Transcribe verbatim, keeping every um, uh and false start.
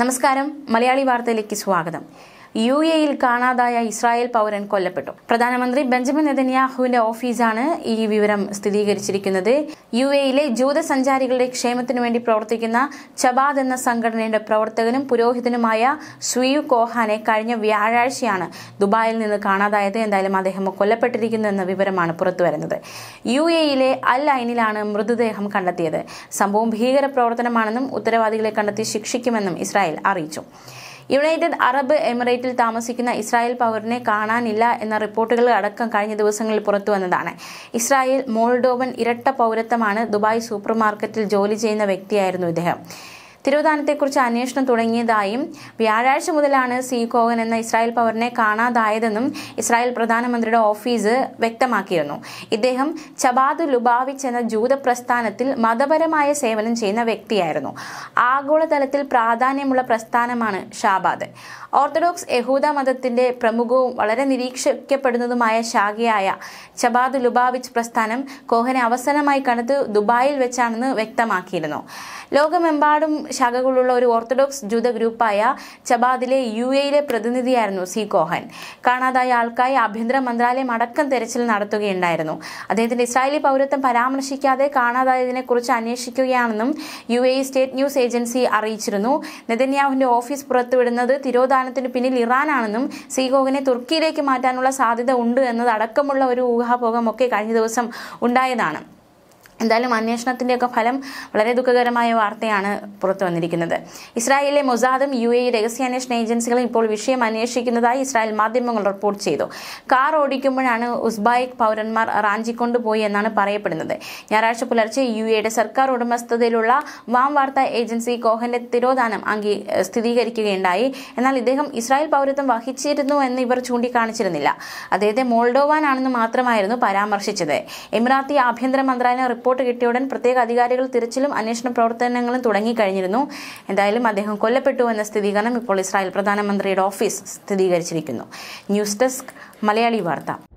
നമസ്കാരം, മലയാളി വാർത്തയിലേക്ക് സ്വാഗതം. യു എയിൽ കാണാതായ ഇസ്രായേൽ പൗരൻ കൊല്ലപ്പെട്ടു. പ്രധാനമന്ത്രി ബെഞ്ചമിൻ നെതന്യാഹുവിന്റെ ഓഫീസാണ് ഈ വിവരം സ്ഥിരീകരിച്ചിരിക്കുന്നത്. യു എയിലെ ജൂത സഞ്ചാരികളുടെ ക്ഷേമത്തിനു വേണ്ടി പ്രവർത്തിക്കുന്ന ചബാദ് എന്ന സംഘടനയുടെ പ്രവർത്തകനും പുരോഹിതനുമായ സ്വീയു കോഹാനെ കഴിഞ്ഞ വ്യാഴാഴ്ചയാണ് ദുബായിൽ നിന്ന് കാണാതായത്. എന്തായാലും അദ്ദേഹം കൊല്ലപ്പെട്ടിരിക്കുന്നു എന്ന വിവരമാണ് പുറത്തുവരുന്നത്. യു എയിലെ അൽ ഐനിലാണ് മൃതദേഹം കണ്ടെത്തിയത്. സംഭവം ഭീകര പ്രവർത്തനമാണെന്നും ഉത്തരവാദികളെ കണ്ടെത്തി ശിക്ഷിക്കുമെന്നും ഇസ്രായേൽ അറിയിച്ചു. യുണൈറ്റഡ് അറബ് എമിറേറ്റിൽ താമസിക്കുന്ന ഇസ്രായേൽ പൗരനെ കാണാനില്ല എന്ന റിപ്പോർട്ടുകൾ അടക്കം കഴിഞ്ഞ ദിവസങ്ങളിൽ പുറത്തുവന്നതാണ്. ഇസ്രായേൽ മോൾഡോവൻ ഇരട്ട പൗരത്വമാണ്. ദുബായ് സൂപ്പർ മാർക്കറ്റിൽ ജോലി ചെയ്യുന്ന വ്യക്തിയായിരുന്നു ഇദ്ദേഹം. തിരോധാനത്തെക്കുറിച്ച് അന്വേഷണം തുടങ്ങിയതായും വ്യാഴാഴ്ച മുതലാണ് സി കോഹൻ എന്ന ഇസ്രായേൽ പൗരനെ കാണാതായതെന്നും ഇസ്രായേൽ പ്രധാനമന്ത്രിയുടെ ഓഫീസ് വ്യക്തമാക്കിയിരുന്നു. ഇദ്ദേഹം ചബാദ് ലുബാവിച്ച് എന്ന ജൂത പ്രസ്ഥാനത്തിൽ മതപരമായ സേവനം ചെയ്യുന്ന വ്യക്തിയായിരുന്നു. ആഗോളതലത്തിൽ പ്രാധാന്യമുള്ള പ്രസ്ഥാനമാണ് ഷാബാദ്. ഓർത്തഡോക്സ് യഹൂദ മതത്തിന്റെ പ്രമുഖവും വളരെ നിരീക്ഷിക്കപ്പെടുന്നതുമായ ശാഖയായ ചബാദ് ലുബാവിച്ച് പ്രസ്ഥാനം കോഹനെ അവസാനമായി കണ്ടത് ദുബായിൽ വെച്ചാണെന്ന് വ്യക്തമാക്കിയിരുന്നു. ലോകമെമ്പാടും ശാഖകളുള്ള ഒരു ഓർത്തഡോക്സ് ജൂത ഗ്രൂപ്പായ ചബാദിലെ യു എയിലെ പ്രതിനിധിയായിരുന്നു സി കോഹൻ. കാണാതായ ആൾക്കായി ആഭ്യന്തര മന്ത്രാലയം അടക്കം തെരച്ചിൽ നടത്തുകയുണ്ടായിരുന്നു. അദ്ദേഹത്തിന്റെ ഇസ്രായേലി പൗരത്വം പരാമർശിക്കാതെ കാണാതായതിനെ കുറിച്ച് അന്വേഷിക്കുകയാണെന്നും U A state news agency അറിയിച്ചിരുന്നു. നെതന്യാഹുവിന്റെ ഓഫീസ് പുറത്തുവിടുന്നത് തിരോധാനത്തിന് പിന്നിൽ ഇറാനാണെന്നും സി കോഹനെ തുർക്കിയിലേക്ക് മാറ്റാനുള്ള സാധ്യത ഉണ്ട് എന്നതടക്കമുള്ള ഒരു ഊഹാപോഹമൊക്കെ കഴിഞ്ഞ ദിവസം ഉണ്ടായതാണ്. എന്തായാലും അന്വേഷണത്തിന്റെയൊക്കെ ഫലം വളരെ ദുഃഖകരമായ വാർത്തയാണ് പുറത്തു വന്നിരിക്കുന്നത്. ഇസ്രായേലിലെ മൊസാദും യു എ രഹസ്യാന്വേഷണ ഏജൻസികളും ഇപ്പോൾ വിഷയം അന്വേഷിക്കുന്നതായി ഇസ്രായേൽ മാധ്യമങ്ങൾ റിപ്പോർട്ട് ചെയ്തു. കാർ ഓടിക്കുമ്പോഴാണ് ഉസ്ബായിക് പൗരന്മാർ റാഞ്ചിക്കൊണ്ടുപോയി എന്നാണ് പറയപ്പെടുന്നത്. ഞായറാഴ്ച പുലർച്ചെ യു എയുടെ സർക്കാർ ഉടമസ്ഥതയിലുള്ള വാം വാർത്താ ഏജൻസി കോഹന്റെ തിരോധാനം അംഗീ സ്ഥിരീകരിക്കുകയുണ്ടായി. എന്നാൽ ഇദ്ദേഹം ഇസ്രായേൽ പൗരത്വം വഹിച്ചിരുന്നു എന്ന് ഇവർ ചൂണ്ടിക്കാണിച്ചിരുന്നില്ല. അദ്ദേഹത്തെ മോൾഡോവാൻ ആണെന്ന് മാത്രമായിരുന്നു പരാമർശിച്ചത്. എമിറാത്തി ആഭ്യന്തര മന്ത്രാലയം റിപ്പോർട്ട് കിട്ടിയുടൻ പ്രത്യേക അധികാരികൾ തിരച്ചിലും അന്വേഷണ പ്രവർത്തനങ്ങളും തുടങ്ങിക്കഴിഞ്ഞിരുന്നു. എന്തായാലും അദ്ദേഹം കൊല്ലപ്പെട്ടു എന്ന സ്ഥിരീകരണം ഇപ്പോൾ ഇസ്രായേൽ പ്രധാനമന്ത്രിയുടെ ഓഫീസ് സ്ഥിരീകരിച്ചിരിക്കുന്നു. ന്യൂസ് ഡെസ്ക്, മലയാളി വാർത്ത.